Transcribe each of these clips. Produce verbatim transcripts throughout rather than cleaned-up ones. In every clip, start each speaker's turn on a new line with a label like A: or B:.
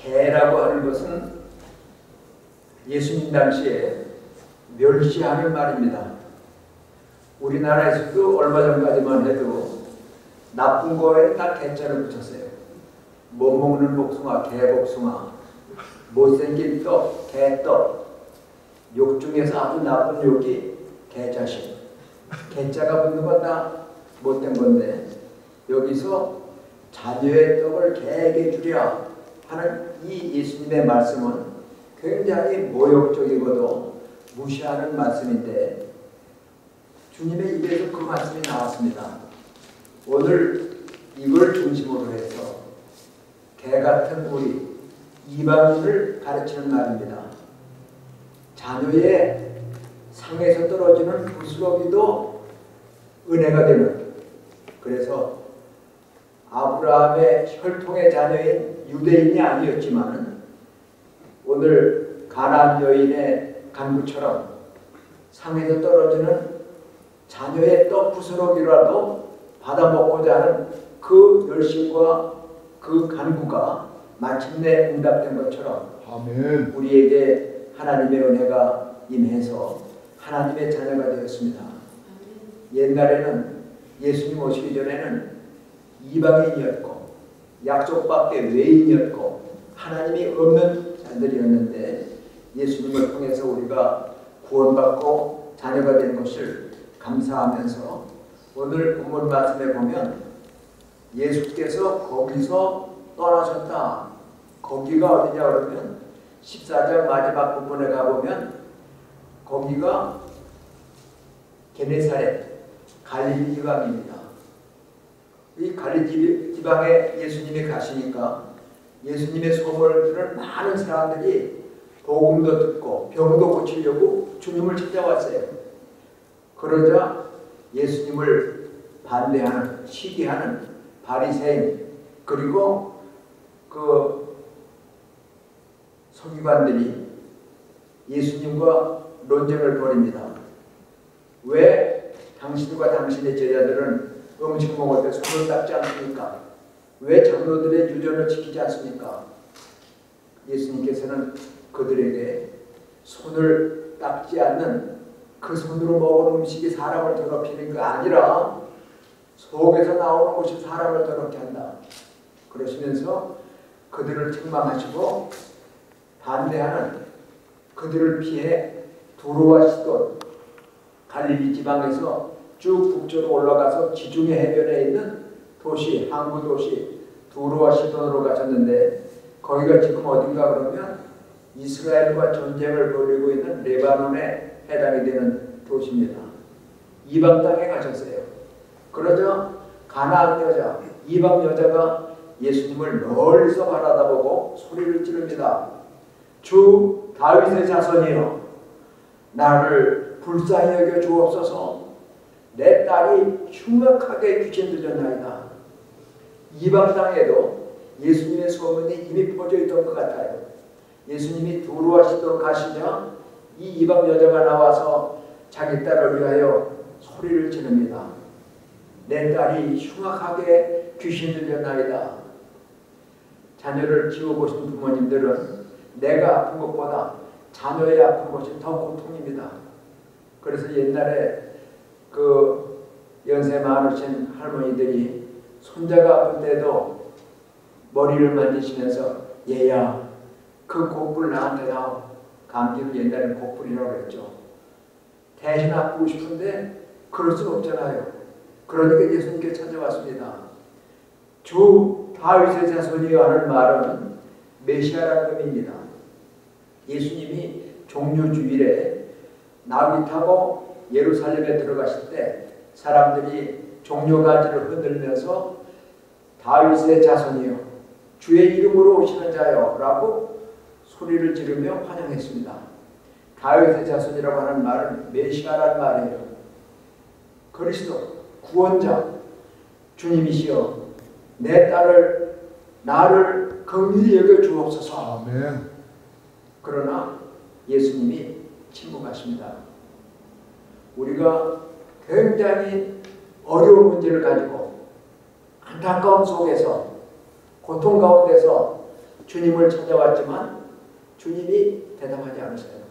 A: 개라고 하는 것은 예수님 당시에 멸시하는 말입니다. 우리나라에서도 얼마 전까지만 해도 나쁜 거에 다 개자를 붙였어요. 못 먹는 복숭아, 개복숭아, 못생긴 떡, 개떡, 욕 중에서 아주 나쁜 욕이 개자식. 개자가 붙는 건 다 못된 건데 여기서 자녀의 떡을 개에게 주랴 하는 이 예수님의 말씀은 굉장히 모욕적이고도 무시하는 말씀인데 주님의 입에서 그 말씀이 나왔습니다. 오늘 이걸 중심으로 해서 개같은 우리 이방인을 가르치는 말입니다. 자녀의 상에서 떨어지는 부스러기도 은혜가 되는, 그래서 아브라함의 혈통의 자녀인 유대인이 아니었지만 오늘 가나안 여인의 간구처럼 상에서 떨어지는 자녀의 떡 부스러기라도 받아먹고자 하는 그 열심과 그 간구가 마침내 응답된 것처럼 아멘. 우리에게 하나님의 은혜가 임해서 하나님의 자녀가 되었습니다. 옛날에는 예수님 오시기 전에는 이방인이었고 약속밖에 외인이었고 하나님이 없는 자들이었는데 예수님을 통해서 우리가 구원받고 자녀가 된 것을 감사하면서 오늘 본문 말씀에 보면 예수께서 거기서 떠나셨다. 거기가 어디냐 그러면 십사 장 마지막 부분에 가보면 거기가 게네사렛 갈릴리 지방입니다. 이 갈릴리 지방에 예수님이 가시니까 예수님의 소문을 들은 많은 사람들이 복음도 듣고 병도 고치려고 주님을 찾아왔어요. 그러자 예수님을 반대하는, 시기하는 바리새인 그리고 그 서기관들이 예수님과 논쟁을 벌입니다. 왜 당신과 당신의 제자들은 음식 먹을 때 손을 닦지 않습니까? 왜 장로들의 유전을 지키지 않습니까? 예수님께서는 그들에게 손을 닦지 않는 그 손으로 먹은 음식이 사람을 더럽히는 게 아니라 속에서 나오는 것이 사람을 더럽게 한다. 그러시면서 그들을 책망하시고 반대하는 그들을 피해 두로와 시돈 갈릴리 지방에서 쭉 북쪽으로 올라가서 지중해 해변에 있는 도시, 항구 도시 두로와 시돈으로 가셨는데 거기가 지금 어딘가 그러면 이스라엘과 전쟁을 벌이고 있는 레바논에 해당이 되는 도시입니다. 이방 땅에 가셨어요. 그러자 가나안 여자, 이방 여자가 예수님을 멀리서 바라다보고 소리를 지릅니다. 주 다윗의 자손이여, 나를 불쌍히 여겨 주옵소서. 내 딸이 흉악하게 귀신 들렸나이다. 이방 땅에도 예수님의 소문이 이미 퍼져 있던 것 같아요. 예수님이 두로와 시도로 가시자 이 이방 여자가 나와서 자기 딸을 위하여 소리를 지릅니다. 내 딸이 흉악하게 귀신 들렸나이다. 자녀를 키워보신 부모님들은 내가 아픈 것보다 자녀의 아픈 것이 더 고통입니다. 그래서 옛날에 그 연세 많으신 할머니들이 손자가 아플 때도 머리를 만지시면서 얘야 그 곡불 나한테 다오. 감기를 옛날에는 곡불이라고 했죠. 대신 아프고 싶은데 그럴 수 없잖아요. 그러니까 예수님께 찾아왔습니다. 주 다윗의 자손이여 하는 말은 메시아라는 의미입니다. 예수님이 종료주일에 나귀 타고 예루살렘에 들어가실 때 사람들이 종려가지를 흔들면서 다윗의 자손이여 주의 이름으로 오시는 자여 라고 소리를 지르며 환영했습니다. 다윗의 자손이라고 하는 말은 메시아라는 말이에요. 그리스도 구원자 주님이시여 내 딸을 나를 긍휼히 여겨 주옵소서. 아멘. 그러나 예수님이 침묵하십니다. 우리가 굉장히 어려운 문제를 가지고 안타까움 속에서 고통 가운데서 주님을 찾아왔지만 주님이 대답하지 않으세요.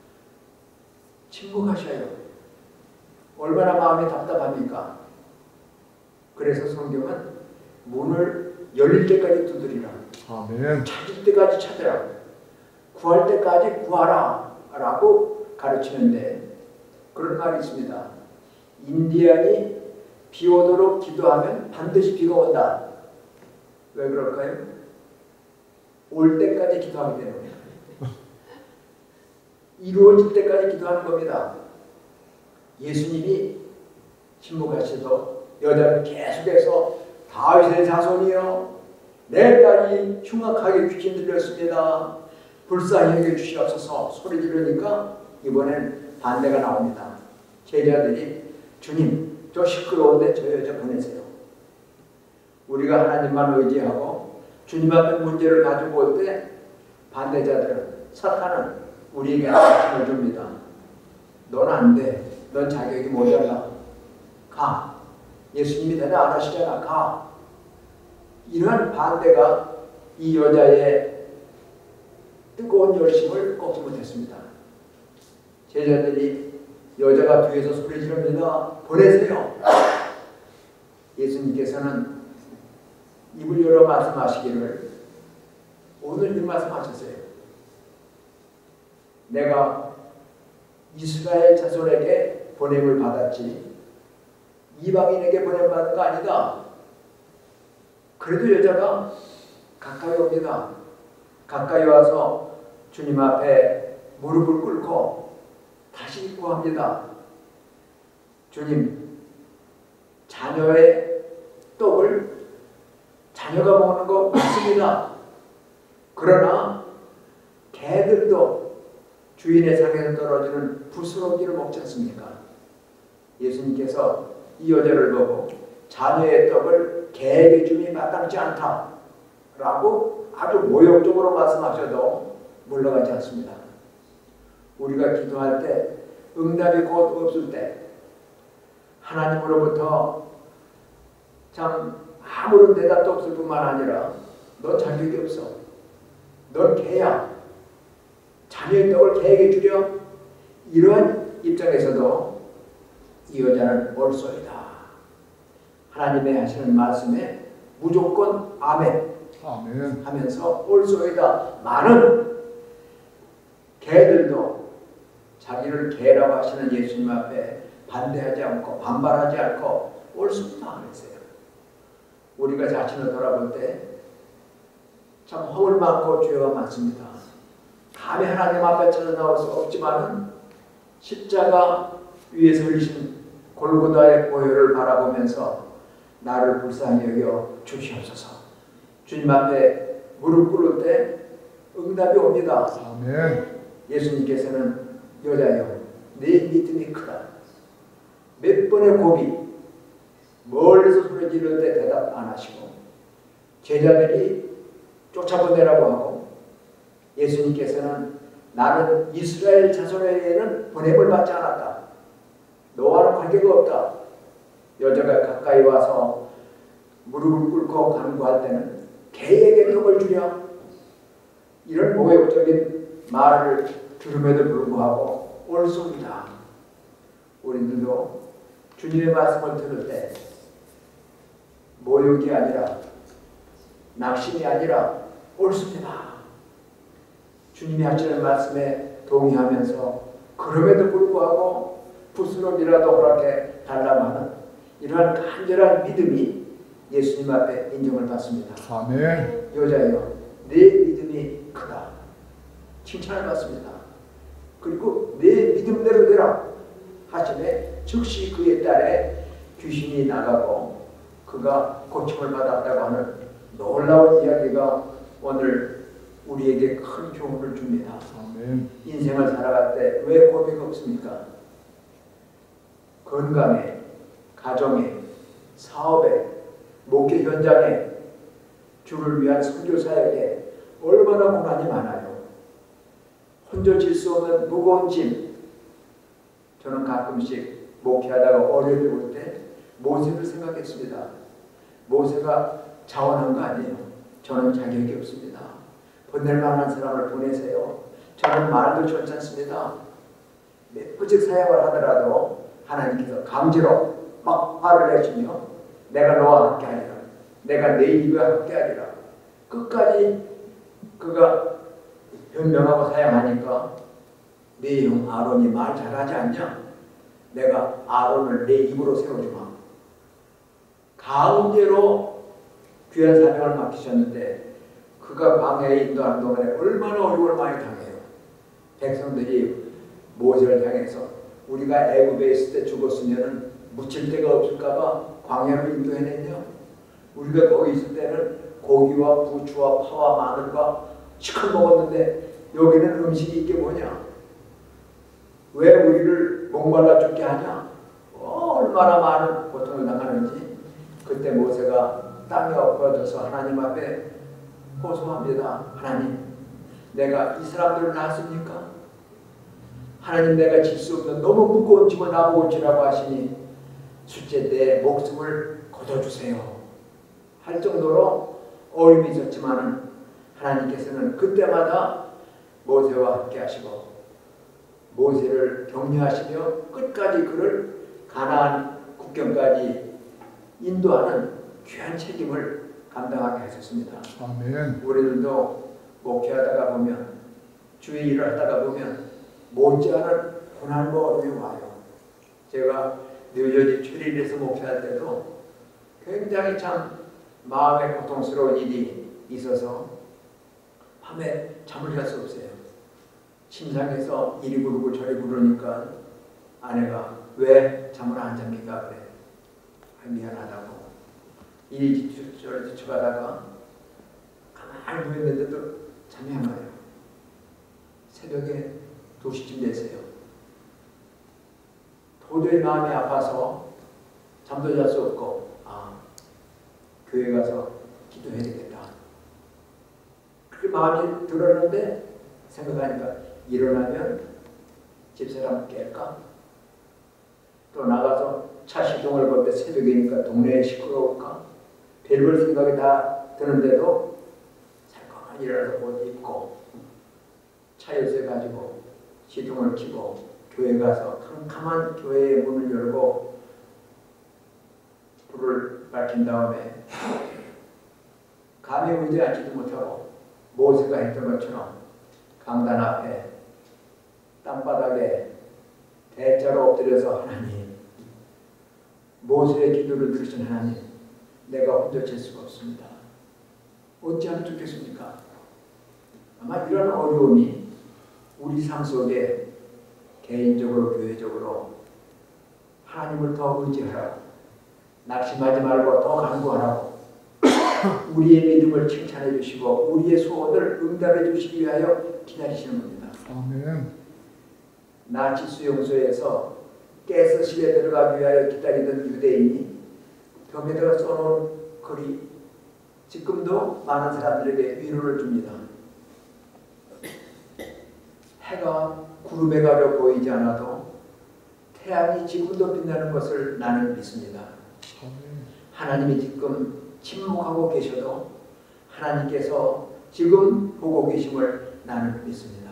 A: 침묵하셔요. 얼마나 마음이 답답합니까? 그래서 성경은 문을 열릴 때까지 두드리라.
B: 아멘.
A: 찾을 때까지 찾으라. 구할 때까지 구하라. 라고 가르치는데 그런 말이 있습니다. 인디안이 비 오도록 기도하면 반드시 비가 온다. 왜 그럴까요? 올 때까지 기도하기 때문에. 이루어질 때까지 기도하는 겁니다. 예수님이 침묵하셔도 여자는 계속해서 다윗의 자손이여 내 딸이 흉악하게 귀신 들렸습니다. 불쌍히 여겨 주시옵소서 소리 지르니까 이번엔 반대가 나옵니다. 제자들이 주님 저 시끄러운데 저 여자 보내세요. 우리가 하나님만 의지하고 주님 앞에 문제를 가지고 올 때 반대자들은 사탄은 우리에게 힘을 줍니다. 넌 안 돼. 넌 자격이 모자라. 가. 예수님이 대답 안 하시잖아. 가. 이러한 반대가 이 여자의 뜨거운 열심을 꺾지 못했습니다. 제자들이 여자가 뒤에서 소리 지릅니다. 보내세요. 예수님께서는 입을 열어 말씀하시기를 오늘 이 말씀하셨어요. 내가 이스라엘 자손에게 보냄을 받았지 이방인에게 보냄받은 거 아니다. 그래도 여자가 가까이 옵니다. 가까이 와서 주님 앞에 무릎을 꿇고 다시 구합니다. 주님, 자녀의 떡을 자녀가 먹는 거 맞습니다. 그러나 개들도 주인의 상에서 떨어지는 부스러기를 먹지 않습니까? 예수님께서 이 여자를 보고 자녀의 떡을 개에게 줌이 마땅치 않다 라고 아주 모욕적으로 말씀하셔도 물러가지 않습니다. 우리가 기도할 때 응답이 곧 없을 때 하나님으로부터 참 아무런 대답도 없을 뿐만 아니라 넌 자격이 없어. 넌 개야. 자녀의 떡을 개에게 주려? 이러한 입장에서도 이 여자는 옳소이다. 하나님의 하시는 말씀에 무조건 아멘,
B: 아멘.
A: 하면서 옳소이다. 많은 개들도 자기를 개라고 하시는 예수님 앞에 반대하지 않고 반발하지 않고 옳소이다 그랬어요. 우리가 자신을 돌아볼 때 참 허울 많고 죄가 많습니다. 감히 하나님 앞에 찾아 나올 수 없지만은 십자가 위에서 흘리신 골고다의 보혈을 바라보면서 나를 불쌍히 여겨 주시옵소서. 주님 앞에 무릎 꿇을 때 응답이 옵니다.
B: 아멘.
A: 예수님께서는 여자여 네 믿음이 크다. 몇 번의 고비 멀리서 소리 지를 때 대답 안 하시고 제자들이 쫓아보내라고 하고 예수님께서는 나는 이스라엘 자손에게는 보냄을 받지 않았다. 너와는 관계가 없다. 여자가 가까이 와서 무릎을 꿇고 간구할 때는 개에게 떡을 주랴. 이런 모욕적인 말을 들음에도 불구하고 옳소이다. 우리들도 주님의 말씀을 들을 때 모욕이 아니라 낙심이 아니라 옳습니다. 주님이 하시는 말씀에 동의하면서 그럼에도 불구하고 부스럼이라도 허락해 달라고 이러한 간절한 믿음이 예수님 앞에 인정을 받습니다.
B: 아멘.
A: 여자여 내 믿음이 크다. 칭찬을 받습니다. 그리고 내 믿음대로 되라 하시매 즉시 그의 딸에 귀신이 나가고 그가 고침을 받았다고 하는 놀라운 이야기가 오늘 우리에게 큰 교훈을 줍니다.
B: 아멘.
A: 인생을 살아갈 때 왜 고비가 없습니까? 건강에, 가정에, 사업에, 목회 현장에, 주를 위한 선교 사역에 얼마나 고난이 많아요. 혼자 질 수 없는 무거운 짐. 저는 가끔씩 목회하다가 어려움이 올 때 모세를 생각했습니다. 모세가 자원한 거 아니에요. 저는 자격이 없습니다. 보낼 만한 사람을 보내세요. 저는 말도 좋지 않습니다. 몇부직 사역을 하더라도 하나님께서 강제로 막 화를 내시며 내가 너와 함께 하리라. 내가 내 입에 함께 하리라. 끝까지 그가 변명하고 사양하니까 네 형 아론이 말 잘하지 않냐? 내가 아론을 내 입으로 세워주마. 가운데로 귀한 사명을 맡기셨는데 그가 광야에 인도하는 동안에 얼마나 어려움을 많이 당해요. 백성들이 모세를 향해서 우리가 애굽에 있을 때 죽었으면 묻힐 데가 없을까봐 광야로 인도해냈냐? 우리가 거기 있을 때는 고기와 부추와 파와 마늘과 시컷 먹었는데 여기는 음식이 이게 뭐냐? 왜 우리를 목말라 죽게 하냐? 어, 얼마나 많은 고통을 당하는지. 그때 모세가 땅에 엎어져서 하나님 앞에 호소합니다. 하나님, 내가 이 사람들을 낳았습니까? 하나님, 내가 질 수 없는 너무 무거운 짐을 나보고 지라고 하시니 숫째 내 목숨을 거둬주세요 할 정도로 어려움이 있었지만 하나님께서는 그때마다 모세와 함께 하시고 모세를 격려하시며 끝까지 그를 가나안 국경까지 인도하는 귀한 책임을 감당하게 하셨습니다.
B: 아멘.
A: 우리들도 목회하다가 보면 주의 일을 하다가 보면 못지않은 고난과 어려움이 와요. 제가 뉴저지 출입에서 목회할 때도 굉장히 참 마음에 고통스러운 일이 있어서 밤에 잠을 잘 수 없어요. 침상에서 이리 구르고 저리 구르니까 아내가 왜 잠을 안 잡니까? 그래. 미안하다고. 이리 저리 뒤쳐가다가 가만히 누웠는데도 잠이 안 와요. 새벽에 두 시쯤 됐어요. 도저히 마음이 아파서 잠도 잘 수 없고 아, 교회 가서 기도해야 되겠다. 그렇게 마음이 들었는데 생각하니까 일어나면 집사람 깰까? 또 나가서 차 시동을 걸 때 새벽이니까 동네에 시끄러울까? 별별 생각이 다 드는데도 잠깐만 일어나서 옷 입고 차 열쇠 가지고 시동을 켜고 교회 가서 캄캄한 교회의 문을 열고 불을 밝힌 다음에 감히 울지 않지도 못하고 모세가 했던 것처럼 강단 앞에 땅바닥에 대자로 엎드려서 하나님, 모세의 기도를 들으신 하나님, 내가 혼자 질 수가 없습니다. 어찌하면 좋겠습니까? 아마 이런 어려움이 우리 삶 속에 개인적으로 교회적으로 하나님을 더 의지하라고, 낙심하지 말고 더 간구하라고, 우리의 믿음을 칭찬해 주시고 우리의 소원을 응답해 주시기 위하여 기다리시는 겁니다.
B: 아멘.
A: 나치 수용소에서 가스실에 들어가기 위하여 기다리던 유대인이 벽에다가 써놓은 글이 지금도 많은 사람들에게 위로를 줍니다. 해가 구름에 가려 보이지 않아도 태양이 지금도 빛나는 것을 나는 믿습니다. 하나님이 지금 침묵하고 계셔도 하나님께서 지금 보고 계심을 나는 믿습니다.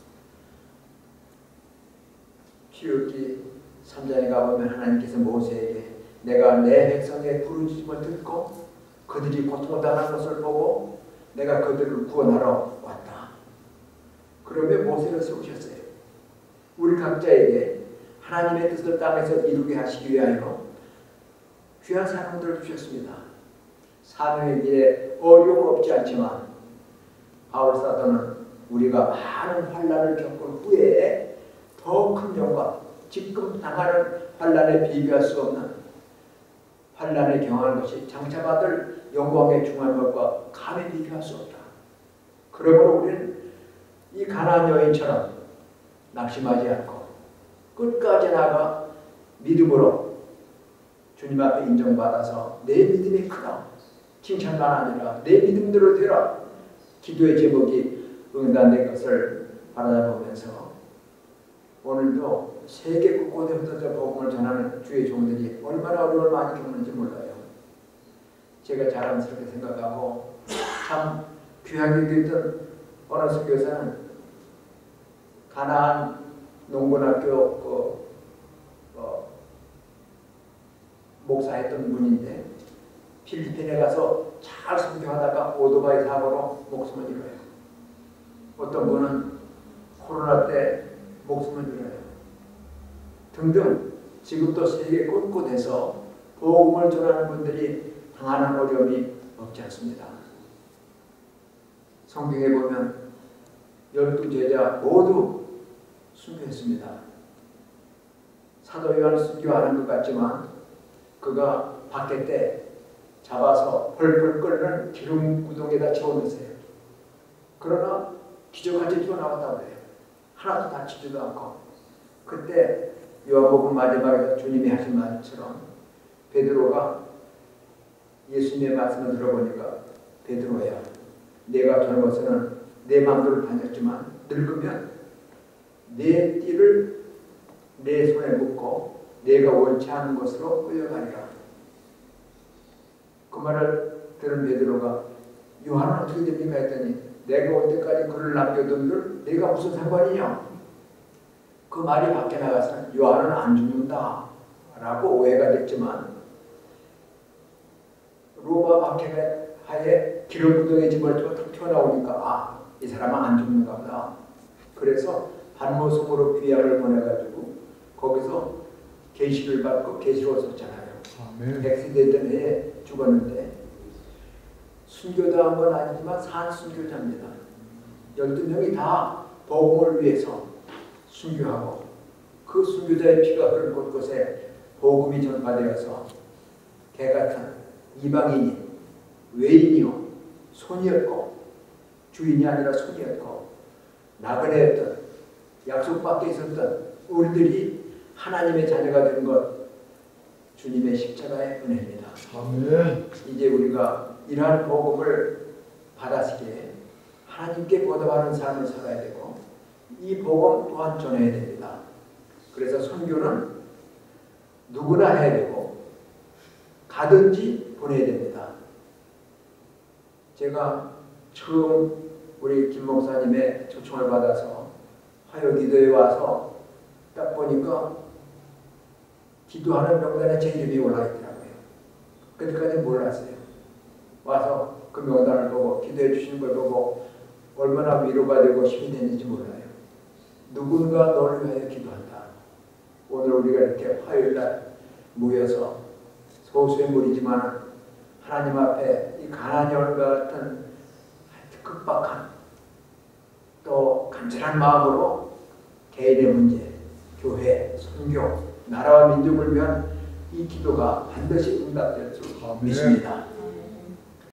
A: 출애굽기 삼 장에 가보면 하나님께서 모세에게 내가 내 백성의 부르짖음을 듣고 그들이 고통당하는 것을 보고 내가 그들을 구원하러 왔다. 그러면 모세를 세우셨어요. 우리 각자에게 하나님의 뜻을 땅에서 이루게 하시기 위하여 귀한 사명들을 주셨습니다. 사명의 길에 어려움 없지 않지만 바울 사도는 우리가 많은 환난을 겪은 후에 더 큰 영광, 지금 당하는 환난에 비교할 수 없는 환난에 경험하는 것이 장차받을 영광에 중한 것과 감히 비교할 수 없다. 그러므로 우리는 이 가나안 여인처럼 낙심하지 않고 끝까지 나가 믿음으로 주님 앞에 인정받아서 내 믿음이 크다. 칭찬만 아니라 내 믿음대로 되라. 기도의 제목이 응답된 것을 바라보면서 오늘도 세계 곳곳에 흩어져 복음을 전하는 주의 종들이 얼마나 어려움을 많이 겪는지 몰라요. 제가 자랑스럽게 생각하고 참 귀하게 여겼던 어느 선교사는 가나안 농군학교 그, 어, 목사했던 분인데 필리핀에 가서 잘 선교하다가 오토바이 사고로 목숨을 잃어요. 어떤 분은 코로나 때 목숨을 잃어요. 등등 지금도 세계 곳곳에서 복음을 전하는 분들이 당하는 어려움이 없지 않습니다. 성경에 보면 열두 제자 모두 순교했습니다. 사도 요한 순교하는 것 같지만 그가 밖에 때 잡아서 펄펄 끓는 기름 구덩이에다 채워넣으세요. 그러나 기적같이 튀어나왔다고 해요. 하나도 다치지도 않고. 그때 요한복음 마지막에 주님이 하신 말처럼 베드로가 예수님의 말씀을 들어보니까 베드로야, 내가 젊어서는 내 마음대로 다녔지만 늙으면 내 띠를 내 손에 묶고 내가 원치 않은 것으로 끌려가리라. 그 말을 들은 베드로가 요한은 어떻게 됩니까 했더니 내가 올 때까지 그를 남겨둔들 내가 무슨 상관이냐. 그 말이 밖에 나가서 요한은 안 죽는다 라고 오해가 됐지만 로마 박해하에 기름 구덩이에 집어넣고 탁 튀어나오니까 아, 이 사람은 안 죽는가 보다. 그래서 반모섬으로 귀양을 보내가지고 거기서 계시를 받고 계시로 썼잖아요. 백세되던 해에 죽었는데 순교당한 건 아니지만 산순교자입니다. 열두 명이 다 복음을 위해서 순교하고 그 순교자의 피가 흐른 곳곳에 복음이 전파되어서 개같은 이방인이 외인이요 손이었고 주인이 아니라 손이었고 나그네였던 약속 밖에 있었던 우리들이 하나님의 자녀가 된 것 주님의 십자가의 은혜입니다.
B: 아멘.
A: 이제 우리가 이러한 복음을 받아시기에 하나님께 보답하는 삶을 살아야 되고 이 복음 또한 전해야 됩니다. 그래서 선교는 누구나 해야 되고 가든지 보내야 됩니다. 제가 처음 우리 김 목사님의 초청을 받아서 화요기도에 와서 딱 보니까 기도하는 명단에 제 이름이 올라있더라고요. 그때까지 몰랐어요. 와서 그 명단을 보고 기도해 주시는 걸 보고 얼마나 위로가 되고 힘이 되는지 몰라요. 누군가 너를 위하여 기도한다. 오늘 우리가 이렇게 화요일날 모여서 소수의 무리지만 하나님 앞에 이 가난의 얼과 같은 급박한 또 간절한 마음으로 개인의 문제, 교회, 선교, 나라와 민족을 위한 이 기도가 반드시 응답될 줄 믿습니다.